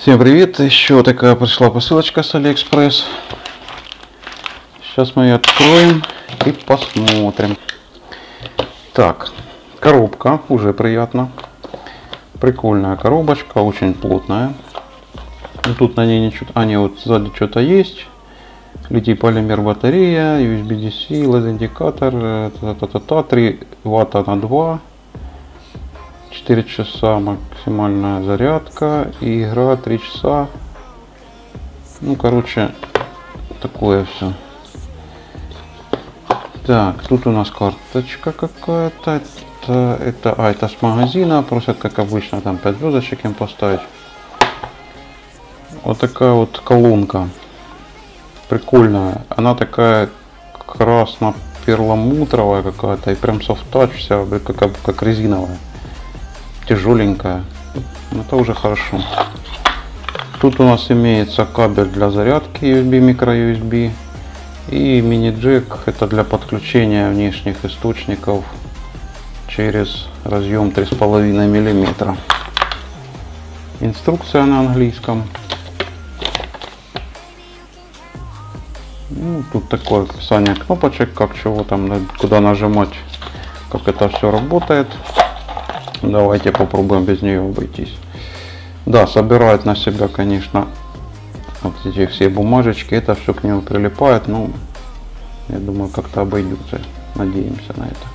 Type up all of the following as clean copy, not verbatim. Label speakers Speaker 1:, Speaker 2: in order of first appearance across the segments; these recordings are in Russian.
Speaker 1: Всем привет! Еще такая пришла посылочка с Алиэкспресс. Сейчас мы ее откроем и посмотрим. Так, коробка уже приятно. Прикольная коробочка, очень плотная. Тут на ней ничего. А, не, вот сзади что-то есть. Литий-полимер батарея, USB-DC, LED-индикатор, 3 ватта на 2. 4 часа максимальная зарядка и игра 3 часа. Ну, короче, такое все. Так, тут у нас карточка какая-то. Это с магазина. Просят, как обычно, там 5 звездочек им поставить. Вот такая вот колонка. Прикольная. Она такая красно-перламутровая какая-то. И прям софт-тач вся, как резиновая. Тяжеленькая. Это уже хорошо. Тут у нас имеется кабель для зарядки USB, micro-USB. И мини-джек. Это для подключения внешних источников через разъем 3,5 мм. Инструкция на английском. Ну, тут такое описание кнопочек, как чего там, куда нажимать, как это все работает. Давайте попробуем без нее обойтись. Да, собирает на себя, конечно, вот эти все бумажечки. Это все к нему прилипает. Ну, я думаю, как-то обойдется. Надеемся на это.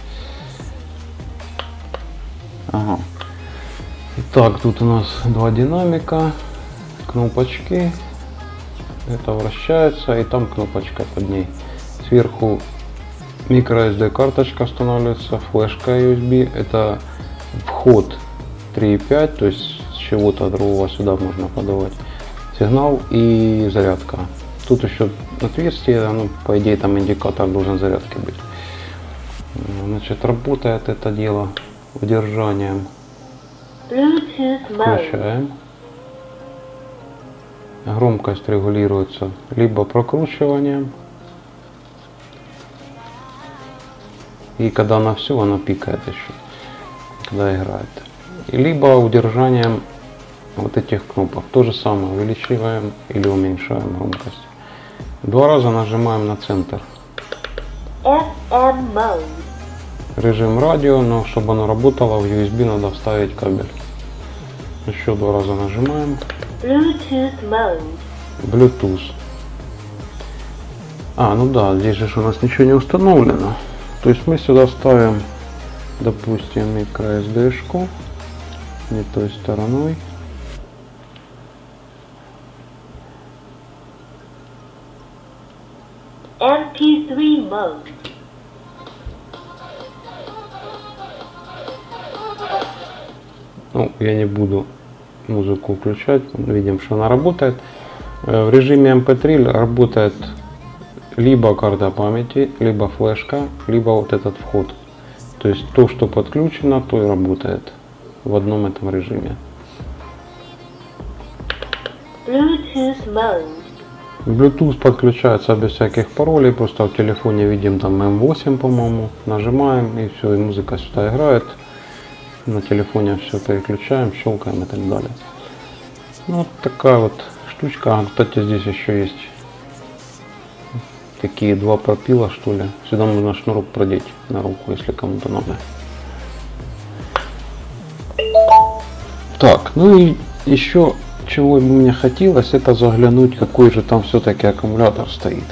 Speaker 1: Ага. Итак, тут у нас два динамика, кнопочки. Это вращается, и там кнопочка под ней. Сверху microSD карточка устанавливается, флешка USB. Это вход 3.5, то есть с чего-то другого сюда можно подавать сигнал, и зарядка. Тут еще отверстие, ну, по идее там индикатор должен зарядки быть. Значит, работает это дело удержанием. Включаем. Громкость регулируется либо прокручиванием, и когда на все, она пикает еще, когда играет, либо удержанием вот этих кнопок. То же самое, увеличиваем или уменьшаем громкость. Два раза нажимаем на центр.
Speaker 2: FM mode.
Speaker 1: Режим радио, но чтобы оно работало, в USB надо вставить кабель. Еще два раза нажимаем.
Speaker 2: Bluetooth mode.
Speaker 1: Bluetooth. А, ну да, здесь же у нас ничего не установлено. То есть мы сюда ставим, допустим, microSD-шку не той стороной.
Speaker 2: MP3 mode.
Speaker 1: Ну, я не буду музыку включать, видим, что она работает. В режиме MP3 работает либо карта памяти, либо флешка, либо вот этот вход. То есть то, что подключено, то и работает в одном этом режиме.
Speaker 2: Bluetooth mode.
Speaker 1: Bluetooth подключается без всяких паролей, просто в телефоне видим там M8, по-моему, нажимаем, и все, и музыка сюда играет. На телефоне все переключаем, щелкаем и так далее. Ну, вот такая вот штучка. Кстати, здесь еще есть такие два пропила, что ли. Сюда можно шнурок продеть на руку, если кому-то надо. Так, ну и еще чего бы мне хотелось, это заглянуть, какой же там все-таки аккумулятор стоит.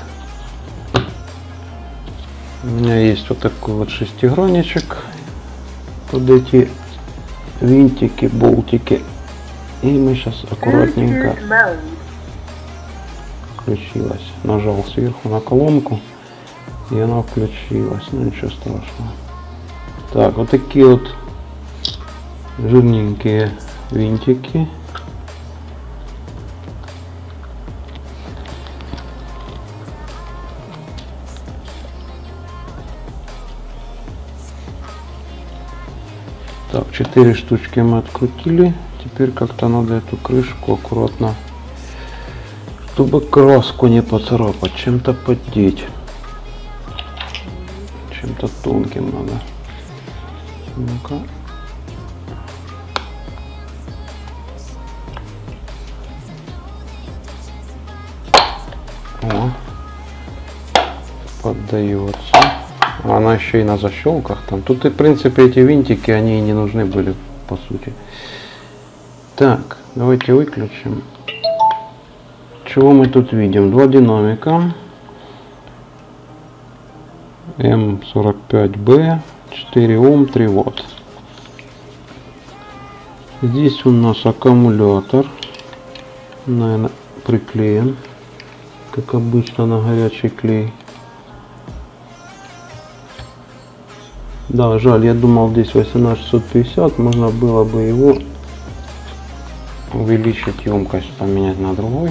Speaker 1: У меня есть вот такой вот шестигранничек под эти винтики, болтики. И мы сейчас аккуратненько.
Speaker 2: Bluetooth mode.
Speaker 1: Включилась. Нажал сверху на колонку, и она включилась. Ну, ничего страшного. Так, вот такие вот жирненькие винтики. Так, 4 штучки мы открутили. Теперь как-то надо эту крышку аккуратно, чтобы краску не поцарапать, чем-то поддеть. Чем-то тонким надо. Ну-ка. поддается. Она еще и на защелках там. Тут и в принципе эти винтики, они и не нужны были по сути. Так, давайте выключим. Чего мы тут видим? Два динамика. М45Б, 4 Ом, 3 Ватт. Здесь у нас аккумулятор. Наверное, приклеен, как обычно, на горячий клей. Да, жаль, я думал, здесь 18650, можно было бы его увеличить, емкость поменять на другой.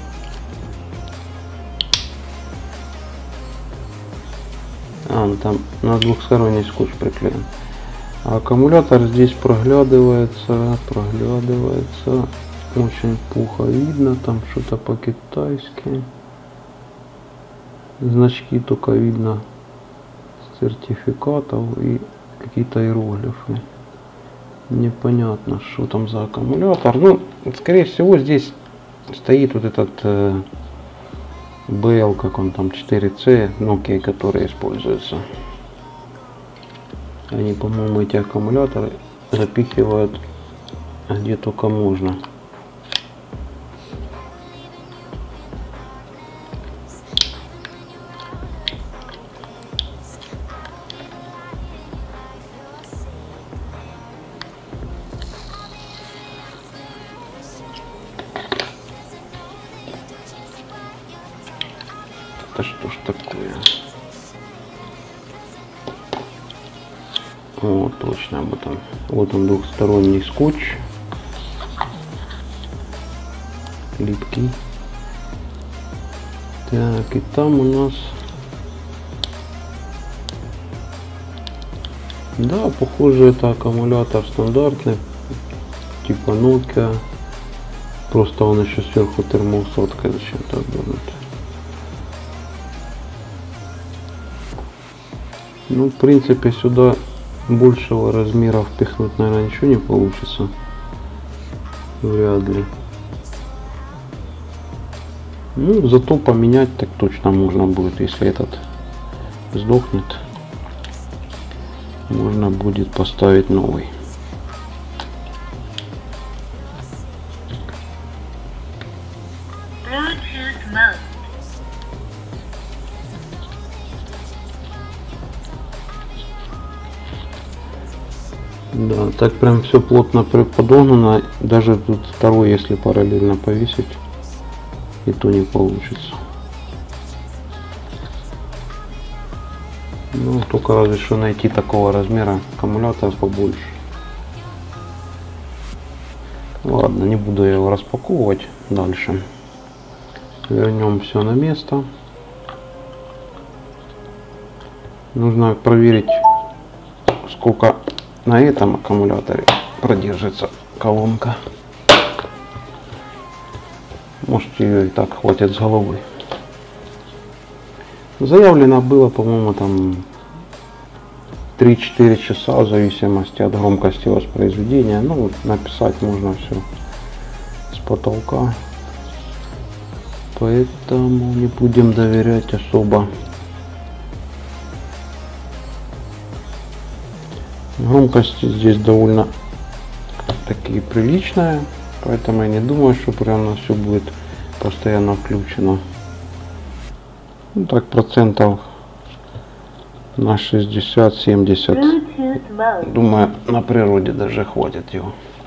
Speaker 1: Там на двухсторонний скотч приклеен. А аккумулятор здесь проглядывается, очень плохо видно, там что-то по-китайски. Значки только видно с сертификатов и какие-то иероглифы. Непонятно, что там за аккумулятор. Ну, скорее всего, здесь стоит вот этот BL, как он там, 4C, Nokia, которые используются. Они, по-моему, эти аккумуляторы запихивают где только можно. Это что ж такое? Вот, точно об этом. Вот он, двухсторонний скотч. Липкий. Так, и там у нас... Да, похоже, это аккумулятор стандартный, типа Nokia. Просто он еще сверху термоусадкой зачем-то обернут. Ну, в принципе, сюда большего размера впихнуть, наверное, ничего не получится. Вряд ли. Ну, зато поменять так точно можно будет, если этот сдохнет. Можно будет поставить новый.
Speaker 2: Bluetooth mode.
Speaker 1: Да, так прям все плотно подогнано. Даже тут второй, если параллельно повесить, и то не получится. Ну, только разве что найти такого размера аккумулятор побольше. Ладно, не буду я его распаковывать дальше. Вернем все на место. Нужно проверить, сколько на этом аккумуляторе продержится колонка. Может, ее и так хватит с головы. Заявлено было, по-моему, там 3-4 часа, в зависимости от громкости воспроизведения. Ну, написать можно все с потолка. Поэтому не будем доверять особо. Громкость здесь довольно такие приличная, поэтому я не думаю, что прям все будет постоянно включено. Ну, так процентов на 60-70. Думаю, на природе даже хватит его.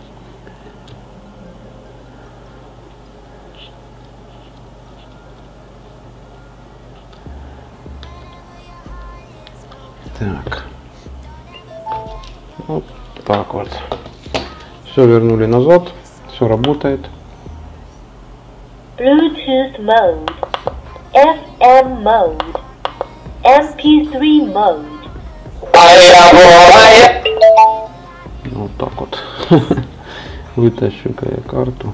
Speaker 1: Так. Вот так вот. Все вернули назад. Все работает.
Speaker 2: Bluetooth mode. FM mode. MP3 mode.
Speaker 1: Вот так вот. Вытащу-ка я карту.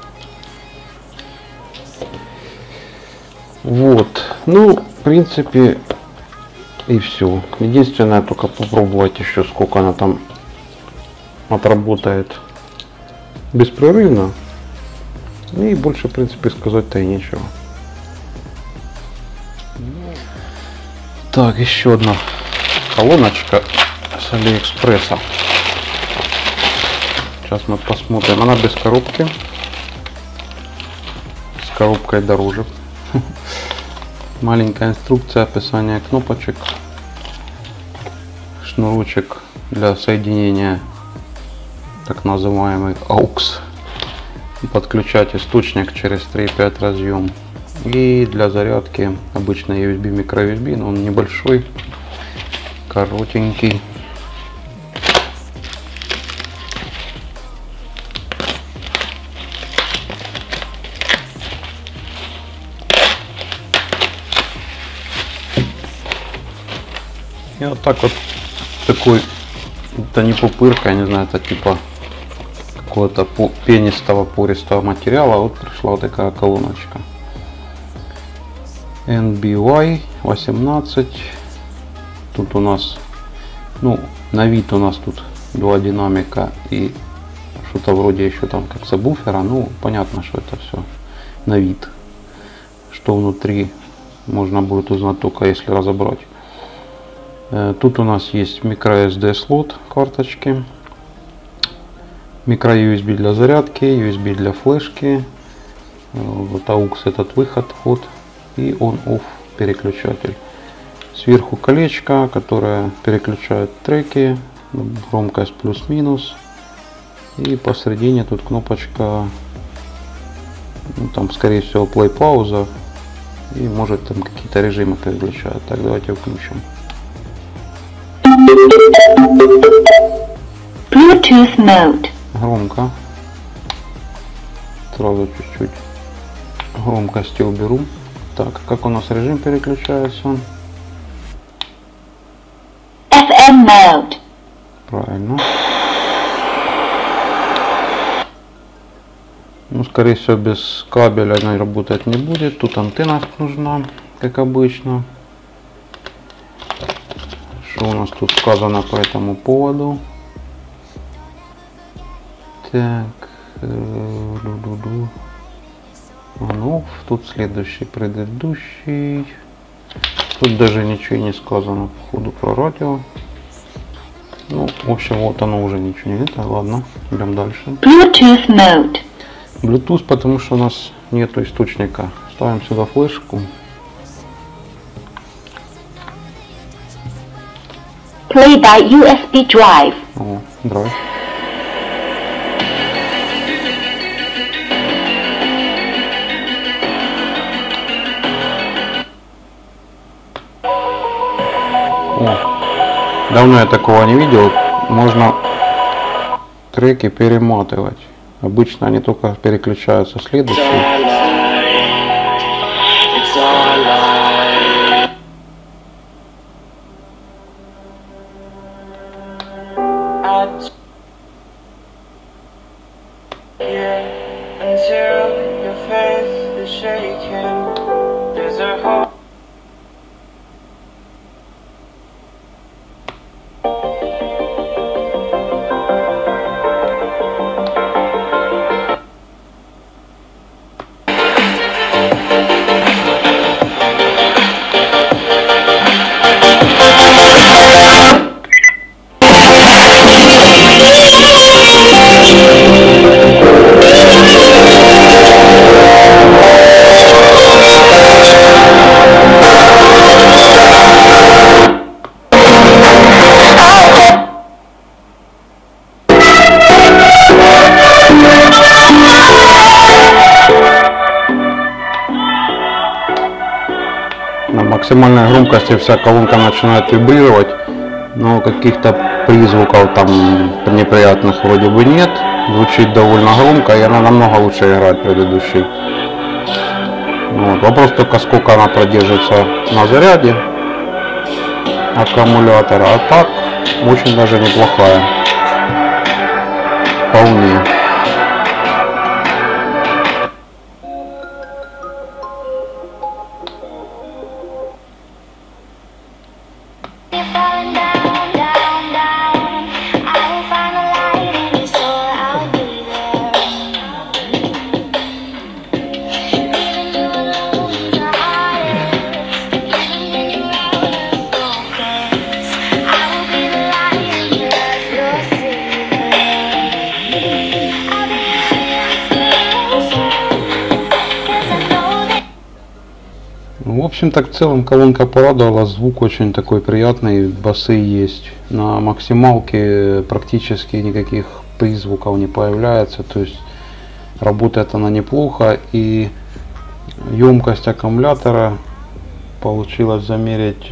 Speaker 1: Вот. Ну, в принципе, и все. Единственное, только попробовать еще, сколько она там отработает беспрерывно. И больше, в принципе, сказать-то и нечего. Так, еще одна колоночка с Алиэкспресса. Сейчас мы посмотрим. Она без коробки. С коробкой дороже. Маленькая инструкция, описание кнопочек, шнурочек для соединения так называемый AUX. Подключать источник через 3.5 разъем. И для зарядки обычный USB, микро USB, но он небольшой, коротенький. И вот так вот такой, это не пупырка, я не знаю, это типа какого-то пенистого, пористого материала. Вот пришла вот такая колоночка. NBY 18. Тут у нас, ну, на вид у нас тут два динамика и что-то вроде еще там как сабвуфера. Ну, понятно, что это все на вид. Что внутри можно будет узнать только если разобрать. Тут у нас есть microSD слот, карточки, микро USB для зарядки, USB для флешки, вот AUX этот выход, вход и on-off переключатель. Сверху колечко, которое переключает треки, громкость плюс-минус, и посередине тут кнопочка, ну, там скорее всего play пауза, и может там какие-то режимы переключает. Так, давайте включим.
Speaker 2: Bluetooth mode.
Speaker 1: Громко. Сразу чуть-чуть громкости уберу. Так, как у нас режим переключается?
Speaker 2: FM mode.
Speaker 1: Правильно. Ну, скорее всего, без кабеля она работать не будет. Тут антенна нужна, как обычно. Что у нас тут сказано по этому поводу? Так, ну, тут следующий, предыдущий. Тут даже ничего не сказано по ходу про радио. Ну, в общем, вот оно уже ничего не это. Ладно, идем дальше.
Speaker 2: Bluetooth mode.
Speaker 1: Bluetooth, потому что у нас нету источника. Ставим сюда флешку.
Speaker 2: Play by USB drive.
Speaker 1: О, драйв. О, давно я такого не видел. Можно треки перематывать. Обычно они только переключаются в следующий. На максимальной громкости вся колонка начинает вибрировать, но каких-то призвуков там неприятных вроде бы нет. Звучит довольно громко, и она намного лучше играет предыдущей. Вот. Вопрос только, сколько она продержится на заряде аккумулятора, а так очень даже неплохая. Вполне. общем, так в целом колонка порадовала, звук очень такой приятный, басы есть. На максималке практически никаких призвуков не появляется, то есть работает она неплохо, и емкость аккумулятора получилось замерить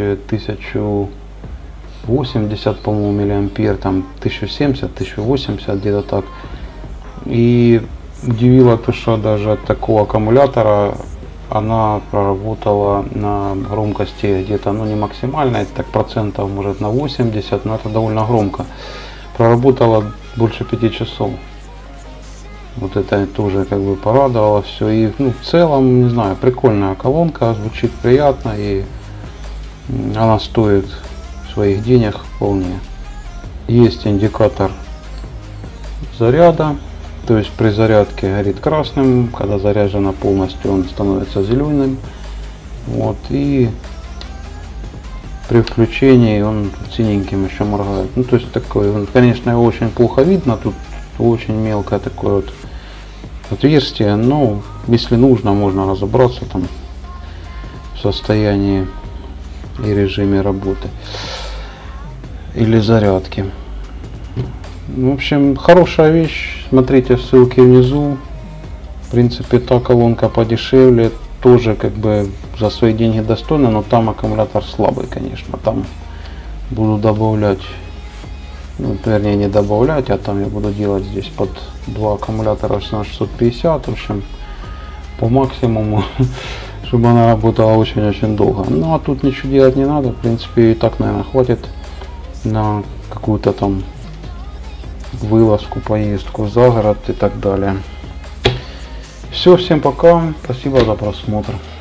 Speaker 1: 1080, по-моему, миллиампер, там 1070, 1080, где-то так. И удивило то, что даже от такого аккумулятора она проработала на громкости где-то, ну не максимально, это так процентов может на 80, но это довольно громко. Проработала больше 5 часов. Вот это тоже как бы порадовало все. И ну, в целом, не знаю, прикольная колонка, звучит приятно, и она стоит своих денег вполне. Есть индикатор заряда. То есть при зарядке горит красным, когда заряжена полностью, он становится зеленым. Вот, и при включении он синеньким еще моргает. Ну, то есть такой, конечно, его очень плохо видно, тут очень мелкое такое вот отверстие, но если нужно, можно разобраться там в состоянии и режиме работы или зарядки. В общем, хорошая вещь, смотрите ссылки внизу. В принципе, та колонка подешевле, тоже как бы за свои деньги достойна, но там аккумулятор слабый, конечно. Там буду добавлять, ну, вернее не добавлять, а там я буду делать здесь под два аккумулятора на 650, в общем, по максимуму, чтобы она работала очень-очень долго. Ну а тут ничего делать не надо, в принципе, и так, наверное, хватит на какую-то там вылазку, поездку за город и так далее. Все, всем пока, спасибо за просмотр.